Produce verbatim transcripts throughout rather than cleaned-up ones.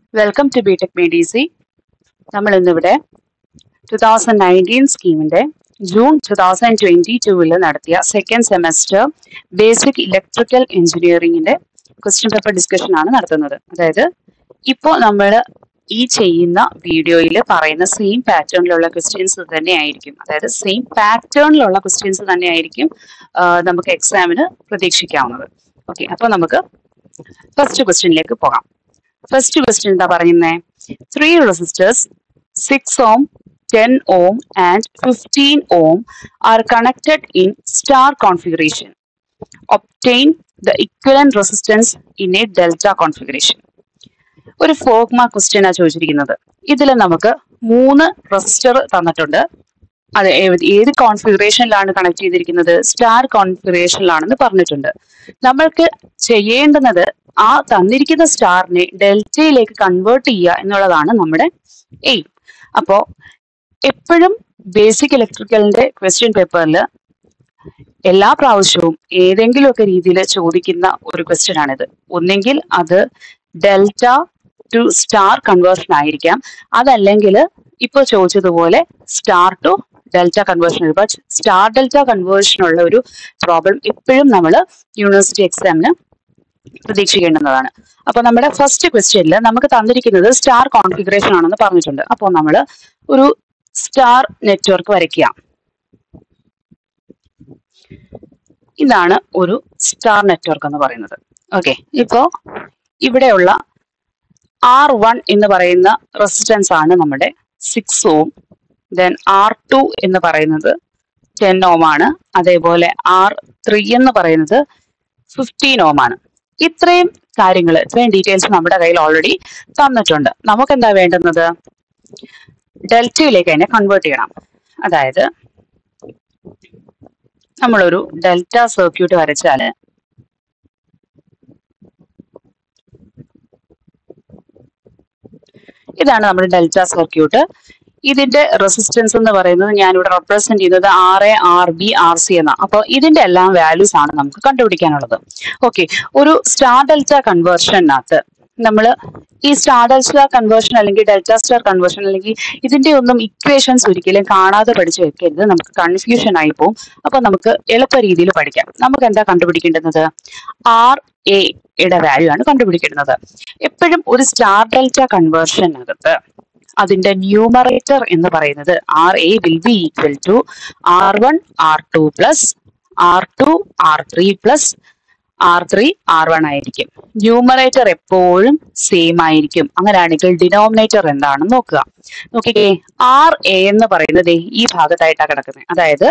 Welcome to BTech മെഡിസി. നമ്മൾ ഇന്നിവിടെ ടു തൗസൻഡ് നയൻറ്റീൻ സ്കീമിന്റെ ജൂൺ ടു തൗസൻഡ് ട്വന്റി ടൂവിൽ നടത്തിയ സെക്കൻഡ് സെമസ്റ്റർ ബേസിക് ഇലക്ട്രിക്കൽ എഞ്ചിനീയറിംഗിന്റെ ക്വസ്റ്റ്യൻ പേപ്പർ ഡിസ്കഷൻ ആണ് നടത്തുന്നത്. അതായത് ഇപ്പോൾ നമ്മൾ ഈ ചെയ്യുന്ന വീഡിയോയിൽ പറയുന്ന സെയിം പാറ്റേണിലുള്ള ക്വസ്റ്റ്യൻസ് തന്നെ ആയിരിക്കും. അതായത് സെയിം പാറ്റേണിലുള്ള ക്വസ്റ്റ്യൻസ് തന്നെ ആയിരിക്കും നമുക്ക് എക്സാമിന് പ്രതീക്ഷിക്കാവുന്നത്. ഓക്കെ, അപ്പൊ നമുക്ക് ഫസ്റ്റ് ക്വസ്റ്റ്യനിലേക്ക് പോകാം. ഫസ്റ്റ് ക്വസ്റ്റ്യൻ എന്താ പറയുന്നത്? Three resistors six ohm, ten ohm and fifteen ohm are connected in star configuration. Obtain the equivalent resistance in a delta configuration. ഒരു ഫോർ മാർക്ക് ക്വസ്റ്റ്യൻ ആ ചോദിച്ചിരിക്കുന്നത്. ഇതിൽ നമുക്ക് മൂന്ന് റെസിസ്റ്റർ തന്നിട്ടുണ്ട്. അത് ഏത് കോൺഫിഗറേഷനിലാണ് കണക്ട് ചെയ്തിരിക്കുന്നത്? സ്റ്റാർ കോൺഫിഗറേഷനിലാണെന്ന് പറഞ്ഞിട്ടുണ്ട്. നമ്മൾക്ക് ചെയ്യേണ്ടുന്നത് ആ തന്നിരിക്കുന്ന സ്റ്റാറിനെ ഡെൽറ്റയിലേക്ക് കൺവേർട്ട് ചെയ്യുക എന്നുള്ളതാണ് നമ്മുടെ എയിം. അപ്പോ എപ്പോഴും ബേസിക് ഇലക്ട്രിക്കലിന്റെ ക്വസ്റ്റ്യൻ പേപ്പറിൽ എല്ലാ പ്രാവശ്യവും ഏതെങ്കിലുമൊക്കെ രീതിയിൽ ചോദിക്കുന്ന ഒരു ക്വസ്റ്റ്യൻ ആണിത്. ഒന്നെങ്കിൽ അത് ഡെൽറ്റ ടു സ്റ്റാർ കൺവേർഷൻ ആയിരിക്കാം, അതല്ലെങ്കിൽ ഇപ്പൊ ചോദിച്ചതുപോലെ star to delta conversion. But star delta കൺവേർഷനുള്ള ഒരു പ്രോബ്ലം എപ്പോഴും നമ്മൾ യൂണിവേഴ്സിറ്റി എക്സാമിന് പ്രതീക്ഷിക്കേണ്ടുന്നതാണ്. അപ്പൊ നമ്മുടെ ഫസ്റ്റ് ക്വസ്റ്റ്യനിൽ നമുക്ക് തന്നിരിക്കുന്നത് സ്റ്റാർ കോൺഫിഗറേഷൻ ആണെന്ന് പറഞ്ഞിട്ടുണ്ട്. അപ്പോൾ നമ്മൾ ഒരു സ്റ്റാർ നെറ്റ്വർക്ക് വരയ്ക്കുക. ഇതാണ് ഒരു സ്റ്റാർ നെറ്റ്വർക്ക് എന്ന് പറയുന്നത്. ഓക്കെ, ഇപ്പോ ഇവിടെയുള്ള ആർ വൺ എന്ന് പറയുന്ന റെസിസ്റ്റൻസ് ആണ് നമ്മുടെ six ohm. Then R two എന്ന് പറയുന്നത് ടെൻ ഓം ആണ്. അതേപോലെ ആർ ത്രീ എന്ന് പറയുന്നത് ഫിഫ്റ്റീൻ ഓം ആണ്. ഇത്രയും കാര്യങ്ങൾ, ഇത്രയും ഡീറ്റെയിൽസ് നമ്മുടെ കയ്യിൽ ഓൾറെഡി തന്നിട്ടുണ്ട്. നമുക്ക് എന്താ വേണ്ടുന്നത്? ഡെൽറ്റയിലേക്ക് അതിനെ കൺവേർട്ട് ചെയ്യണം. അതായത് നമ്മളൊരു ഡെൽറ്റ സർക്യൂട്ട് വരച്ചാല് ഇതാണ് നമ്മുടെ ഡെൽറ്റ സർക്യൂട്ട്. ഇതിന്റെ റെസിസ്റ്റൻസ് എന്ന് പറയുന്നത് ഞാനിവിടെ റെപ്രസെന്റ് ചെയ്യുന്നത് R A, R B, R C എന്ന. അപ്പോൾ ഇതിന്റെ എല്ലാം വാല്യൂസ് ആണ് നമുക്ക് കണ്ടുപിടിക്കാനുള്ളത്. ഓക്കെ, ഒരു സ്റ്റാർ ഡെൽറ്റ കൺവേർഷനകത്ത് നമ്മൾ ഈ സ്റ്റാർ ഡെൽറ്റ കൺവേർഷൻ അല്ലെങ്കിൽ ഡെൽറ്റ സ്റ്റാർ കൺവേർഷൻ അല്ലെങ്കിൽ ഇതിന്റെ ഒന്നും ഇക്വേഷൻസ് ഒരിക്കലും കാണാതെ പഠിച്ചു വെക്കരുത്. നമുക്ക് കൺഫ്യൂഷൻ ആയി പോകും. അപ്പൊ നമുക്ക് എളുപ്പ രീതിയിൽ പഠിക്കാം. നമുക്ക് എന്താ കണ്ടുപിടിക്കേണ്ടുന്നത്? ആർ എ യുടെ വാല്യൂ ആണ് കണ്ടുപിടിക്കേണ്ടത്. എപ്പോഴും ഒരു സ്റ്റാർ ഡെൽറ്റ കൺവേർഷനകത്ത് അതിന്റെ ന്യൂമറേറ്റർ എന്ന് പറയുന്നത് R A will be equal to R one R two plus R two R three plus R three R one ആയിരിക്കും. ന്യൂമറേറ്റർ എപ്പോഴും സെയിം ആയിരിക്കും. അങ്ങനെയാണെങ്കിൽ ഡിനോമിനേറ്റർ എന്താണെന്ന് നോക്കുക. നോക്കിക്കേ, ആർ എ എന്ന് പറയുന്നത് ഈ ഭാഗത്തായിട്ടാണ് കിടക്കുന്നത്. അതായത്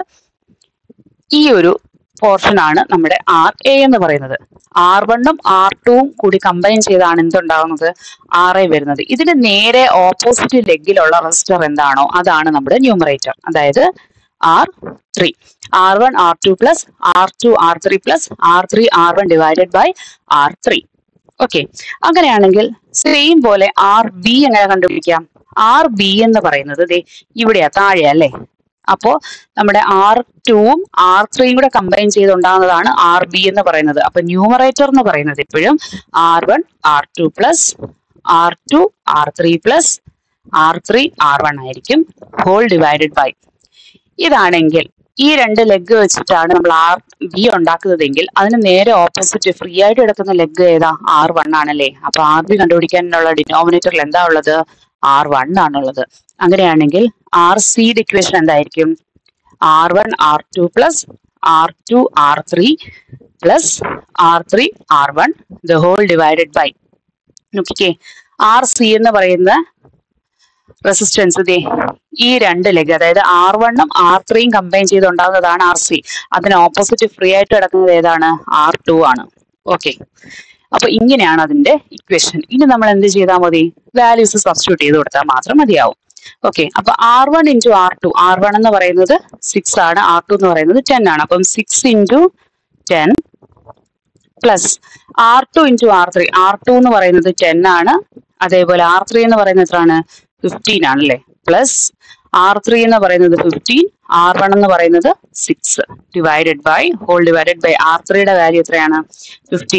ഈ ഒരു പോർഷൻ ആണ് നമ്മുടെ ആർ എ എന്ന് പറയുന്നത്. ആർ വണ്ണും ആർ ടുവും കൂടി കമ്പൈൻ ചെയ്താണ് എന്തുണ്ടാകുന്നത്? ആർ എ വരുന്നത്. ഇതിന് നേരെ ഓപ്പോസിറ്റ് ലെഗിലുള്ള റെസിസ്റ്റർ എന്താണോ അതാണ് നമ്മുടെ ന്യൂമറേറ്റർ. അതായത് R three. R one R two plus R two R three plus R three R one divided by R three. Okay, അങ്ങനെയാണെങ്കിൽ സെയിം പോലെ ആർ ബി എങ്ങനെ കണ്ടുപിടിക്കാം? ആർ ബി എന്ന് പറയുന്നത് ദേ ഇവിടെയാ, താഴെയാ അല്ലേ? അപ്പോ നമ്മുടെ ആർ ടുവും ആർ ത്രീയും കൂടെ കമ്പൈൻ ചെയ്തുണ്ടാകുന്നതാണ് ആർ ബി എന്ന് പറയുന്നത്. അപ്പൊ ന്യൂമറേറ്റർ എന്ന് പറയുന്നത് എപ്പോഴും R one R two plus R two R three plus R three R one ആയിരിക്കും, ഹോൾ ഡിവൈഡഡ് ബൈ. ഇതാണെങ്കിൽ ഈ രണ്ട് ലെഗ് വെച്ചിട്ടാണ് നമ്മൾ ആർ ബി ഉണ്ടാക്കുന്നതെങ്കിൽ അതിന് നേരെ ഓപ്പോസിറ്റ് ഫ്രീ ആയിട്ട് കിടക്കുന്ന ലെഗ് ഏതാ? ആർ വൺ ആണല്ലേ? അപ്പൊ ആർ ബി കണ്ടുപിടിക്കാനുള്ള ഡിനോമിനേറ്ററിൽ എന്താ ഉള്ളത്? ആർ വൺ ആണുള്ളത്. അങ്ങനെയാണെങ്കിൽ ആർ സിയുടെ ഇക്വേഷൻ എന്തായിരിക്കും? R one R two plus R two R three plus R three R one the whole divided by. നോക്കിക്കേ, ആർ സി എന്ന് പറയുന്ന റെസിസ്റ്റൻസ് ദേ ഈ രണ്ട് ലെഗ്, അതായത് ആർ വണ്ണും ആർ ത്രീയും കമ്പൈൻ ചെയ്തുണ്ടാകുന്നതാണ് ആർ സി. അതിന് ഓപ്പോസിറ്റ് ഫ്രീ ആയിട്ട് കിടക്കുന്നത് ഏതാണ്? ആർ ടു ആണ്. ഓക്കെ, അപ്പൊ ഇങ്ങനെയാണ് അതിന്റെ ഇക്വേഷൻ. ഇനി നമ്മൾ എന്ത് ചെയ്താൽ മതി? വാല്യൂസ് സബ്സ്റ്റിറ്റ്യൂട്ട് ചെയ്ത് കൊടുത്താൽ മാത്രം മതിയാവും. ഓക്കെ, അപ്പൊ R one into R two, R one എന്ന് പറയുന്നത് സിക്സ് ആണ്, ആർ ടു എന്ന് പറയുന്നത് ടെൻ ആണ്. അപ്പം six into ten plus R two into R three, R two എന്ന് പറയുന്നത് ടെൻ ആണ്. അതേപോലെ ആർ ത്രീ എന്ന് പറയുന്നത് എത്രയാണ്? ഫിഫ്റ്റീൻ ആണല്ലേ? പ്ലസ് ആർ ത്രീ എന്ന് പറയുന്നത് ഫിഫ്റ്റീൻ, ആർ വൺ എന്ന് പറയുന്നത് six divided by whole divided by R ത്രീയുടെ വാല്യൂ എത്രയാണ്? ഫിഫ്റ്റീൻ ആണ്.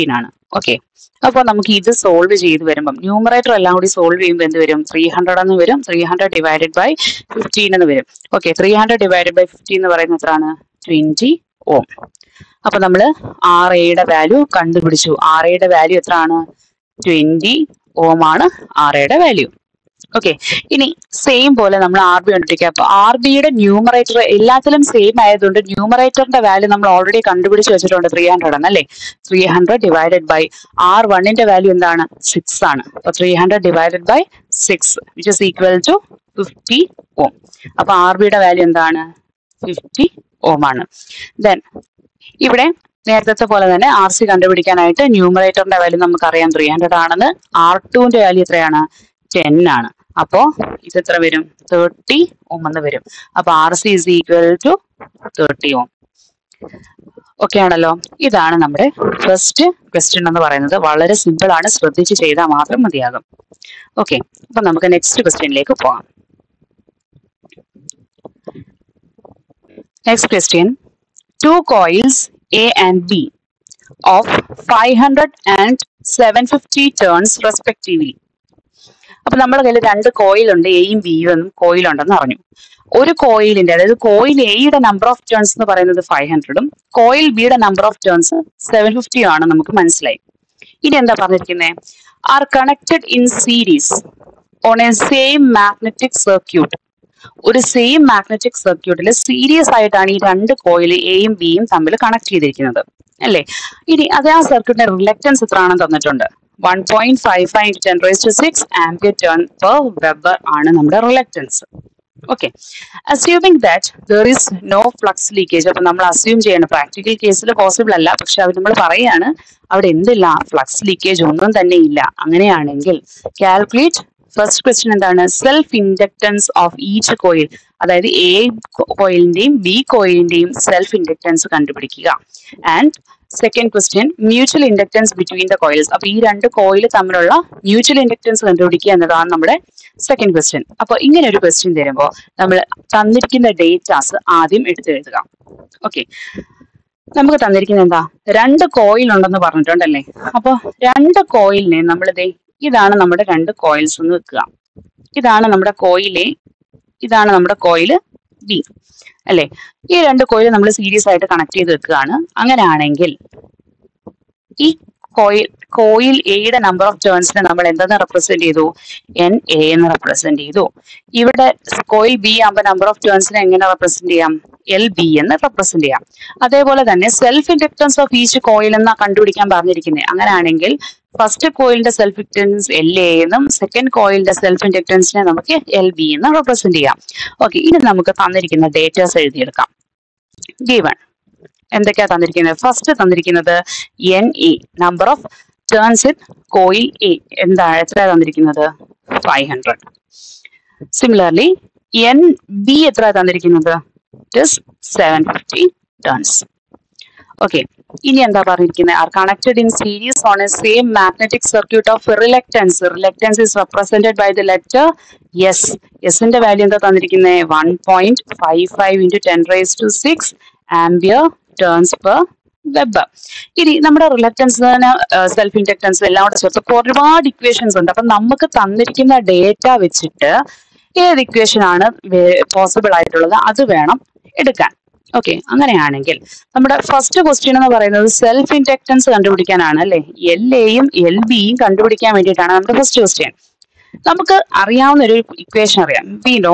ഓക്കെ, അപ്പോൾ നമുക്ക് ഇത് സോൾവ് ചെയ്ത് വരുമ്പം ന്യൂമറേറ്റർ എല്ലാം കൂടി സോൾവ് ചെയ്യുമ്പോൾ എന്ത് വരും? ത്രീ ഹൺഡ്രഡ് എന്ന് വരും. Three hundred divided by fifteen എന്ന് വരും. Okay, three hundred divided by fifteen എന്ന് പറയുന്നത് എത്രയാണ്? Twenty ohm. അപ്പൊ നമ്മൾ ആർ എയുടെ വാല്യൂ കണ്ടുപിടിച്ചു. ആർ എയുടെ വാല്യൂ എത്രയാണ്? ട്വന്റി ഓം ആണ് ആർ എയുടെ വാല്യൂ. ഓക്കെ, ഇനി സെയിം പോലെ നമ്മൾ ആർ ബി കണ്ടുപിടിക്കുക. അപ്പൊ ആർ ബിയുടെ ന്യൂമറേറ്റർ എല്ലാത്തിലും സെയിം ആയതുകൊണ്ട് ന്യൂമറേറ്ററിന്റെ വാല്യൂ നമ്മൾ ഓൾറെഡി കണ്ടുപിടിച്ച് വെച്ചിട്ടുണ്ട്, ത്രീ ഹൺഡ്രഡ് എന്നല്ലേ. Three hundred divided by R വണ്ണിന്റെ വാല്യൂ എന്താണ്? സിക്സ് ആണ്. അപ്പൊ three hundred divided by six which is equal to fifty ohm. അപ്പൊ ആർ ബിയുടെ വാല്യൂ എന്താണ്? ഫിഫ്റ്റി ഓം ആണ്. ദെൻ ഇവിടെ നേരത്തെ പോലെ തന്നെ ആർ സി കണ്ടുപിടിക്കാനായിട്ട് ന്യൂമറേറ്ററിന്റെ വാല്യൂ നമുക്കറിയാം ത്രീ ഹൺഡ്രഡ് ആണെന്ന്. ആർ ടുവിന്റെ വാല്യൂ എത്രയാണ്? ടെൻ ആണ്. അപ്പോ ഇത് എത്ര വരും? തേർട്ടി ഓം എന്ന് വരും. അപ്പൊ R C is equal to thirty ohm. Okay ആണല്ലോ. ഇതാണ് നമ്മുടെ ഫസ്റ്റ് ക്വസ്റ്റ്യൻ എന്ന് പറയുന്നത്. വളരെ സിമ്പിൾ ആണ്, ശ്രദ്ധിച്ച് ചെയ്താൽ മാത്രം മതിയാകും. ഓക്കെ, അപ്പൊ നമുക്ക് നെക്സ്റ്റ് ക്വസ്റ്റ്യനിലേക്ക് പോകാം. Next question, two coils A and B of five hundred and seven fifty turns respectively. അപ്പൊ നമ്മുടെ കയ്യിൽ രണ്ട് കോയിലുണ്ട്, എയും ബിയും എന്നും കോയിലുണ്ടെന്ന് അറിഞ്ഞു. ഒരു കോയിലിന്റെ, അതായത് കോയിൽ എയുടെ നമ്പർ ഓഫ് ടേൺസ് എന്ന് പറയുന്നത് ഫൈവ് ഹൺഡ്രഡും കോയിൽ ബിയുടെ നമ്പർ ഓഫ് ടേൺസ് സെവൻ ഫിഫ്റ്റിയും ആണ് നമുക്ക് മനസ്സിലായി. ഇനി എന്താ പറഞ്ഞിരിക്കുന്നത്? Are connected in series on a same magnetic circuit. ഒരു സെയിം മാഗ്നറ്റിക് സർക്യൂട്ടിൽ സീരീസ് ആയിട്ടാണ് ഈ രണ്ട് കോയിൽ എയും ബിയും തമ്മിൽ കണക്ട് ചെയ്തിരിക്കുന്നത് അല്ലേ. ഇനി അതേ ആ സർക്യൂട്ടിന്റെ റിലക്റ്റൻസ് എത്ര ആണെന്ന് തന്നിട്ടുണ്ട്. one point five five into ten raised to six ampere turn per Weber ആണ് നമ്മുടെ reluctance. Okay, assuming that there is no flux leakage. അപ്പൊ നമ്മൾ അസ്യൂം ചെയ്യണം, പ്രാക്ടിക്കൽ കേസിൽ പോസിബിൾ അല്ല, പക്ഷെ അവർ നമ്മൾ പറയാണ് അവിടെ എന്തില്ല, ഫ്ലക്സ് ലീക്കേജ് ഒന്നും തന്നെ ഇല്ല. അങ്ങനെയാണെങ്കിൽ കാൽക്കുലേറ്റ് ഫസ്റ്റ് ക്വസ്റ്റ്യൻ എന്താണ്? Self inductance of each coil. അതായത് എ കോയിലിന്റെയും ബി കോയിലിന്റെയും സെൽഫ് ഇൻഡക്ടൻസ് കണ്ടുപിടിക്കുക. And second question, mutual inductance between the coils. അപ്പൊ ഈ രണ്ട് കോയിൽ തമ്മിലുള്ള മ്യൂച്വൽ ഇൻഡക്ടൻസ് കണ്ടുപിടിക്കുക എന്നതാണ് നമ്മുടെ സെക്കൻഡ് ക്വസ്റ്റ്യൻ. അപ്പൊ ഇങ്ങനെ ഒരു ക്വസ്റ്റ്യൻ തരുമ്പോൾ നമ്മൾ തന്നിരിക്കുന്ന ഡേറ്റാസ് ആദ്യം എടുത്തെഴുതുക. ഓക്കെ, നമുക്ക് തന്നിരിക്കുന്ന എന്താ? രണ്ട് കോയിൽ ഉണ്ടെന്ന് പറഞ്ഞിട്ടുണ്ടല്ലേ. അപ്പൊ രണ്ട് കോയിലിനെ നമ്മളിതേ ഇതാണ് നമ്മുടെ രണ്ട് കോയിൽസ് എന്ന് വെക്കുക. ഇതാണ് നമ്മുടെ കോയിലെ, ഇതാണ് നമ്മുടെ കോയില് ബി അല്ലെ. ഈ രണ്ട് കോയിൽ നമ്മൾ സീരീസ് ആയിട്ട് കണക്ട് ചെയ്ത് വെക്കുകയാണ്. അങ്ങനെയാണെങ്കിൽ ഈ കോയിൽ കോയിൽ എയുടെ നമ്പർ ഓഫ് ടേൺസിനെ നമ്മൾ എന്തെന്ന് റെപ്രസെന്റ് ചെയ്തു? എൻ എ എന്ന് റെപ്രസെന്റ് ചെയ്തു. ഇവിടെ കോയിൽ ബി ആകുമ്പോൾ നമ്പർ ഓഫ് ടേൺസിനെ എങ്ങനെ റെപ്രസെന്റ് ചെയ്യാം? എൽ ബി എന്ന് റെപ്രസെന്റ് ചെയ്യാം. അതേപോലെ തന്നെ self inductance of each coil എന്നാ കണ്ടുപിടിക്കാൻ പറഞ്ഞിരിക്കുന്നത്. അങ്ങനെയാണെങ്കിൽ ഫസ്റ്റ് കോയിലിന്റെ സെൽഫ് ഇൻഡക്ടൻസ് എൽ എ എന്നും സെക്കൻഡ് കോയിലിന്റെ സെൽഫ് ഇൻഡക്ടൻസിനെ നമുക്ക് എൽ ബി എന്ന് റെപ്രസെന്റ് ചെയ്യാം. ഓക്കെ, ഇനി നമുക്ക് തന്നിരിക്കുന്ന ഡേറ്റാസ് എഴുതിയെടുക്കാം. ഗിവൺ എന്തൊക്കെയാ തന്നിരിക്കുന്നത്? ഫസ്റ്റ് തന്നിരിക്കുന്നത് N A, number of turns in coil A എന്താ എത്ര തന്നിരിക്കുന്നത്? Five hundred. Similarly N B എത്ര തന്നിരിക്കുന്നത്? It is seven fifty turns. Okay, ഇനി എന്താ പറഞ്ഞിരിക്കുന്നത്? Are connected in series on a same magnetic circuit of reluctance. Reluctance is represented by the letter S. എസിന്റെ value എന്താ തന്നിരിക്കുന്നത്? One point five five into ten raise to six ampere turns per weber. ഇനി നമ്മുടെ റിലക്റ്റൻസിന് self inductance എല്ലാം കൂടെ ചേർത്ത് ഒരുപാട് equations ഉണ്ട്. അപ്പൊ നമുക്ക് തന്നിരിക്കുന്ന ഡേറ്റ വെച്ചിട്ട് ഏത് ഇക്വേഷൻ ആണ് പോസിബിൾ ആയിട്ടുള്ളത് അത് വേണം എടുക്കാൻ. ഓക്കെ, അങ്ങനെയാണെങ്കിൽ നമ്മുടെ ഫസ്റ്റ് ക്വസ്റ്റ്യൻ എന്ന് പറയുന്നത് സെൽഫ് ഇൻഡക്ടൻസ് കണ്ടുപിടിക്കാനാണ് അല്ലെ. എൽ എയും എൽ ബിയും കണ്ടുപിടിക്കാൻ വേണ്ടിയിട്ടാണ് നമ്മുടെ ഫസ്റ്റ് ക്വസ്റ്റ്യൻ. നമുക്ക് അറിയാവുന്ന ഒരു ഇക്വേഷൻ അറിയാം. We know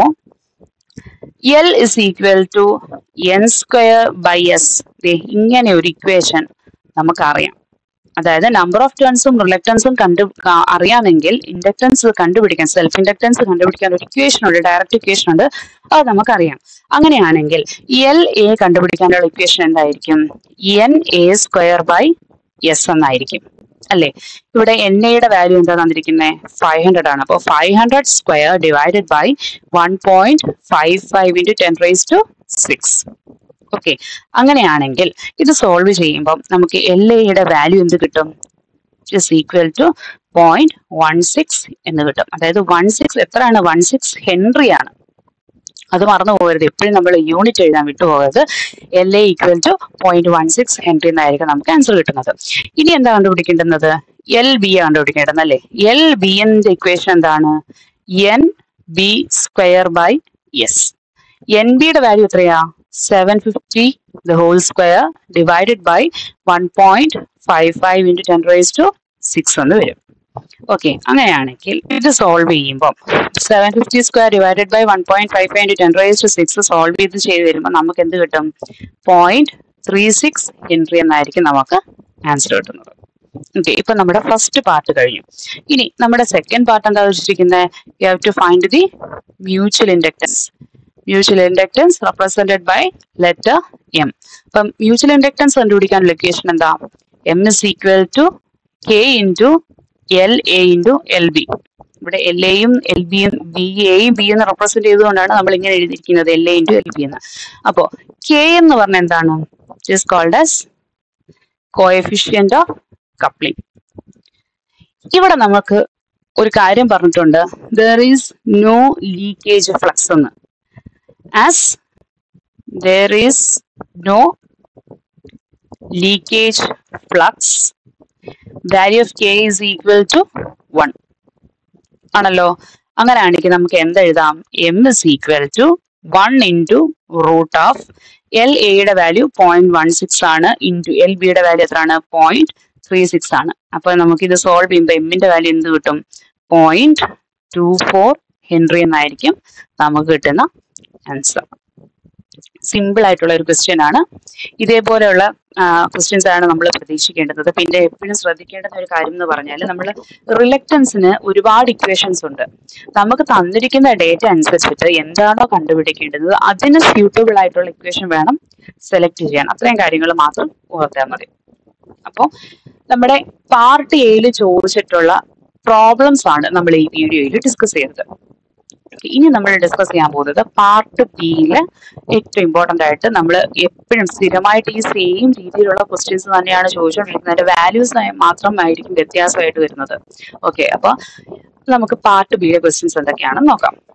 L is equal to N square by S. ഇങ്ങനെ ഒരു ഇക്വേഷൻ നമുക്കറിയാം. അതായത് നമ്പർ ഓഫ് ടേൺസും റിലക്റ്റൻസും കണ്ടു അറിയാമെങ്കിൽ ഇൻഡക്ടൻസ് കണ്ടുപിടിക്കാൻ, സെൽഫ് ഇൻഡക്ടൻസ് കണ്ടുപിടിക്കാൻ ഒരു ഇക്വേഷൻ ഉണ്ട്, ഡയറക്റ്റ് ഇക്വേഷൻ ഉണ്ട്, അത് നമുക്കറിയാം. അങ്ങനെയാണെങ്കിൽ എൽ എ കണ്ടുപിടിക്കാനുള്ള ഇക്വേഷൻ എന്തായിരിക്കും? N A square by S എന്നായിരിക്കും അല്ലെ. ഇവിടെ എൻ എയുടെ വാല്യൂ എന്താ തന്നിരിക്കുന്നത്? ഫൈവ് ഹൺഡ്രഡ് ആണ്. അപ്പോൾ five hundred square divided by one point five five into ten raise to six. Okay, അങ്ങനെയാണെങ്കിൽ ഇത് സോൾവ് ചെയ്യുമ്പോൾ നമുക്ക് എൽ എയുടെ വാല്യൂ എന്ത് കിട്ടും? Is equal to point one six എന്ന് കിട്ടും. അതായത് വൺ സിക്സ് എത്രയാണ്? വൺ സിക്സ് ഹെൻറി ആണ്. അത് മറന്നു പോകരുത്, എപ്പോഴും നമ്മൾ യൂണിറ്റ് എഴുതാൻ വിട്ടുപോകരുത്. L A equal to point one six henry എന്നായിരിക്കും നമുക്ക് ആൻസർ കിട്ടുന്നത്. ഇനി എന്താ കണ്ടുപിടിക്കേണ്ടുന്നത്? എൽ ബി ആണ് കണ്ടുപിടിക്കേണ്ടത് അല്ലേ? എൽ ബി ന്റെ ഇക്വേഷൻ എന്താണ്? N B square by S. N ബിയുടെ വാല്യൂ എത്രയാ? Seven fifty the whole square divided by one point five five into ten rise to six എന്ന് വരും. ഓക്കെ, അങ്ങനെയാണെങ്കിൽ ഇത് സോൾവ് ചെയ്യുമ്പോൾ seven fifty square divided by one point five five into ten rise to six solve ചെയ്ത് ചെയ്ത് വരുമ്പോൾ നമുക്ക് എന്ത് കിട്ടും? പോയിന്റ് ത്രീ സിക്സ് ഹെൻറി എന്നായിരിക്കും നമുക്ക് ആൻസർ കിട്ടുന്നത്. ഓക്കെ, ഇപ്പൊ നമ്മുടെ ഫസ്റ്റ് പാർട്ട് കഴിഞ്ഞു. ഇനി നമ്മുടെ സെക്കൻഡ് പാർട്ട് എന്താ വെച്ചിരിക്കുന്നത്? You have to find the mutual inductance. Mutual inductance represented by letter M. അപ്പം മ്യൂച്വൽ ഇൻഡക്ടൻസ് കണ്ടുപിടിക്കാനുള്ള ഇക്വേഷൻ എന്താ? M is equal to K into L A into L B. ഇവിടെ L എയും എൽ ബിയും B എയും B എന്ന് represent ചെയ്തുകൊണ്ടാണ് നമ്മൾ ഇങ്ങനെ എഴുതിയിരിക്കുന്നത് L A into L B എന്ന്. അപ്പോ കെ എന്ന് പറഞ്ഞ എന്താണ്? It is called as coefficient of coupling. ഇവിടെ നമുക്ക് ഒരു കാര്യം പറഞ്ഞിട്ടുണ്ട്, there is no leakage flux എന്ന്. As there is no leakage flux, value of k is equal to one ആണല്ലോ. അങ്ങനെയാണെങ്കിൽ നമുക്ക് എന്തെഴുതാം? m is equal to one into root of L എയുടെ വാല്യൂ പോയിന്റ് വൺ സിക്സ് ആണ് into L ബിയുടെ value എത്രയാണ്? Point three six ആണ്. അപ്പൊ നമുക്ക് ഇത് സോൾവ് ചെയ്യുമ്പോൾ എമ്മിന്റെ വാല്യൂ എന്ത് കിട്ടും? പോയിന്റ് ടു ഫോർ ഹെൻറി എന്നായിരിക്കും നമുക്ക് കിട്ടുന്ന ആൻസർ. സിമ്പിൾ ആയിട്ടുള്ള ഒരു ക്വസ്റ്റ്യൻ ആണ്. ഇതേപോലെയുള്ള ക്വസ്റ്റ്യൻസ് ആണ് നമ്മൾ പ്രതീക്ഷിക്കേണ്ടത്. പിന്നെ എപ്പോഴും ശ്രദ്ധിക്കേണ്ടുന്ന ഒരു കാര്യം എന്ന് പറഞ്ഞാൽ നമ്മൾ റിലക്റ്റൻസിന് ഒരുപാട് ഇക്വേഷൻസ് ഉണ്ട്. നമുക്ക് തന്നിരിക്കുന്ന ഡേറ്റ അനുസരിച്ചിട്ട് എന്താണോ കണ്ടുപിടിക്കേണ്ടത് അതിന് സ്യൂട്ടബിൾ ആയിട്ടുള്ള ഇക്വേഷൻ വേണം സെലക്ട് ചെയ്യാൻ. അത്രയും കാര്യങ്ങൾ മാത്രം ഓർത്താൽ മതി. അപ്പോൾ നമ്മുടെ പാർട്ട് എയിൽ ചോദിച്ചിട്ടുള്ള പ്രോബ്ലംസ് ആണ് നമ്മൾ ഈ വീഡിയോയിൽ ഡിസ്കസ് ചെയ്തത്. ഇനി നമ്മൾ ഡിസ്കസ് ചെയ്യാൻ പോകുന്നത് പാർട്ട് ബിയിലെ ഏറ്റവും ഇമ്പോർട്ടന്റ് ആയിട്ട് നമ്മൾ എപ്പോഴും സ്ഥിരമായിട്ട് ഈ സെയിം രീതിയിലുള്ള ക്വസ്റ്റ്യൻസ് തന്നെയാണ് ചോദിച്ചുകൊണ്ടിരിക്കുന്നത്. അതിന്റെ വാല്യൂസ് മാത്രമായിരിക്കും വ്യത്യാസമായിട്ട് വരുന്നത്. ഓക്കെ, അപ്പൊ നമുക്ക് പാർട്ട് ബിയിലെ ക്വസ്റ്റ്യൻസ് എന്തൊക്കെയാണെന്ന് നോക്കാം.